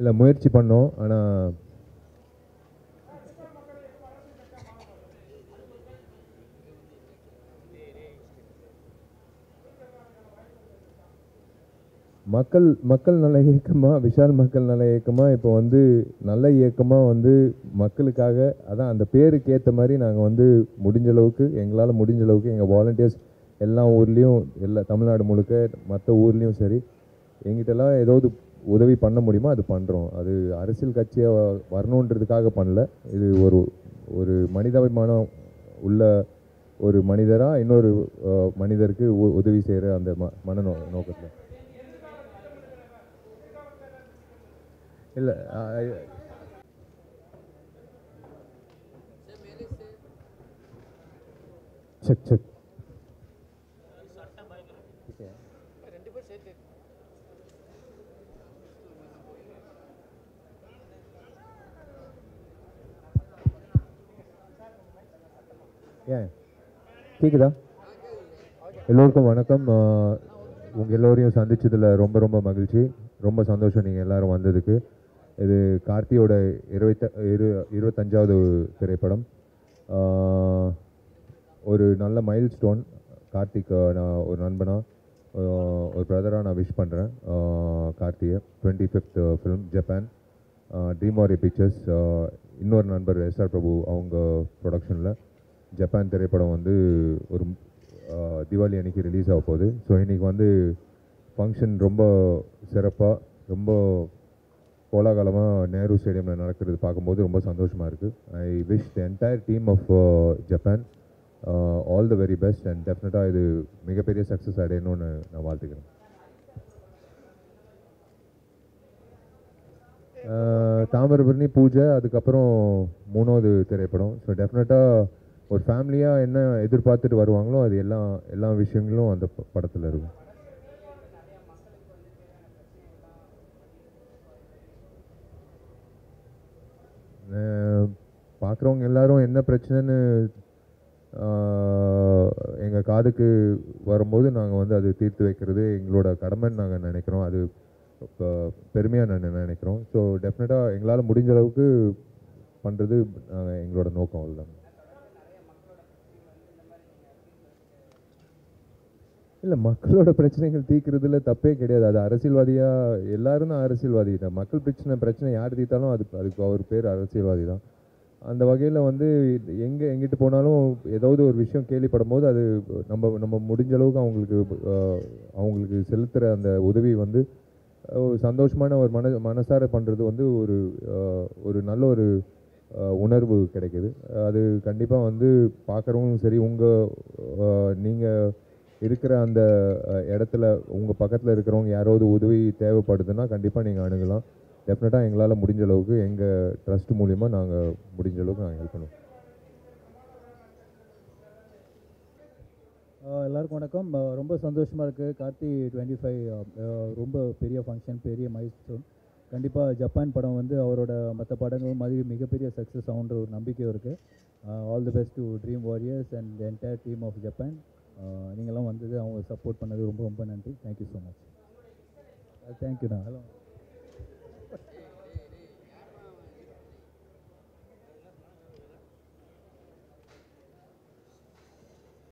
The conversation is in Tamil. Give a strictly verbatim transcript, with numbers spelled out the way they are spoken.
இல்லை முயற்சி பண்ணோம். ஆனால் மக்கள் மக்கள் நல இயக்கமாக, விஷால் மக்கள் நல இயக்கமாக இப்போ வந்து நல்ல இயக்கமாக வந்து மக்களுக்காக, அதான் அந்த பேருக்கு ஏற்ற மாதிரி நாங்கள் வந்து முடிஞ்ச அளவுக்கு எங்களால் முடிஞ்ச அளவுக்கு எங்கள் வாலண்டியர்ஸ் எல்லா ஊர்லேயும், எல்லா தமிழ்நாடு முழுக்க மற்ற ஊர்லேயும் சரி, எங்கிட்டலாம் ஏதாவது உதவி பண்ண முடியுமோ அது பண்ணுறோம். அது அரசியல் கட்சியாக வரணுன்றதுக்காக பண்ணல. இது ஒரு ஒரு மனிதாபிமானம் உள்ள ஒரு மனிதராக இன்னொரு மனிதருக்கு உதவி செய்கிற அந்த ம மன நோ நோக்கத்தில் இல்லை. செக் செக் ஏன் கேக்குதா? எல்லோருக்கும் வணக்கம். உங்கள் எல்லோரையும் சந்திச்சதில் ரொம்ப ரொம்ப மகிழ்ச்சி. ரொம்ப சந்தோஷம் நீங்கள் எல்லோரும் வந்ததுக்கு. இது கார்த்தியோட இருபத்த இரு இருபத்தஞ்சாவது திரைப்படம். ஒரு நல்ல மைல் ஸ்டோன். கார்த்திக் நான் ஒரு நண்பனாக, ஒரு பிரதராக நான் விஷ் பண்ணுறேன் கார்த்தியை. Twenty fifth film Japan dream warrior pictures, இன்னொரு நண்பர் எஸ்ஆர் பிரபு அவங்க ப்ரொடக்ஷனில் ஜப்பான் திரைப்படம் வந்து ஒரு தீபாவளி அன்றைக்கி ரிலீஸ் ஆக போகுது. ஸோ இன்றைக்கி வந்து ஃபங்க்ஷன் ரொம்ப சிறப்பாக, ரொம்ப கோலாகலமாக நேரு ஸ்டேடியமில் நடக்கிறது பார்க்கும்போது ரொம்ப சந்தோஷமாக இருக்குது. I wish the entire team of Japan all the very best. And டெஃபினட்டாக இது மிகப்பெரிய சக்ஸஸ் அடையணும்னு நான் வாழ்த்துக்கிறேன். தாமிரபரணி பூஜை, அதுக்கப்புறம் மூணாவது திரைப்படம். ஸோ டெஃபினட்டாக ஒரு ஃபேமிலியாக என்ன எதிர்பார்த்துட்டு வருவாங்களோ அது எல்லா எல்லா விஷயங்களும் அந்த படத்தில் இருக்கும். பார்க்குறவங்க எல்லாரும் என்ன பிரச்சனைன்னு எங்கள் காதுக்கு வரும்போது நாங்கள் வந்து அது தீர்த்து வைக்கிறது எங்களோட கடமைன்னு நாங்கள் நினைக்கிறோம். அது பெருமையாக நான் நினைக்கிறோம். ஸோ டெஃபினட்டாக எங்களால் முடிஞ்ச அளவுக்கு பண்ணுறது நாங்கள் எங்களோட நோக்கம் அவ்வளோதான். இல்லை, மக்களோட பிரச்சனைகள் தீர்க்கிறதுல தப்பே கிடையாது. அது அரசியல்வாதியாக எல்லாரும் தான் அரசியல்வாதி தான். மக்கள் பிரச்சனை பிரச்சனை யார் தீர்த்தாலும் அது அதுக்கு அவர் பேர் அரசியல்வாதி தான். அந்த வகையில் வந்து எங்கே எங்கிட்டு போனாலும் ஏதாவது ஒரு விஷயம் கேள்விப்படும் போது அது நம்ம நம்ம முடிஞ்ச அளவுக்கு அவங்களுக்கு அவங்களுக்கு செலுத்துகிற அந்த உதவி வந்து சந்தோஷமான ஒரு மன மனசார பண்ணுறது வந்து ஒரு ஒரு நல்ல ஒரு உணர்வு கிடைக்குது. அது கண்டிப்பாக வந்து பார்க்குறவங்களும் சரி, உங்கள் நீங்கள் இருக்கிற அந்த இடத்துல உங்கள் பக்கத்தில் இருக்கிறவங்க யாராவது உதவி தேவைப்படுதுன்னா கண்டிப்பாக நீங்கள் அணுகலாம். டெஃபினட்டாக எங்களால் முடிஞ்ச அளவுக்கு எங்கள் ட்ரஸ்ட் மூலிமா நாங்கள் முடிஞ்ச அளவுக்கு நாங்கள் ஹெல்ப் பண்ணுவோம். எல்லாருக்கும் வணக்கம். ரொம்ப சந்தோஷமாக இருக்குது. கார்த்தி டுவெண்ட்டி ஃபைவ் ரொம்ப பெரிய ஃபங்க்ஷன், பெரிய மைல்ஸ்டோன். கண்டிப்பாக ஜப்பான் படம் வந்து அவரோட மற்ற படங்களும் மாதிரி மிகப்பெரிய சக்ஸஸ் ஆகுன்ற ஒரு நம்பிக்கையும் இருக்குது. All the best to dream warriors and entire team of Japan. நீங்களாம் வந்தது, அவங்க சப்போர்ட் பண்ணது ரொம்ப ரொம்ப நன்றி. Thank you so much. தேங்க்யூண்ணா. ஹலோ.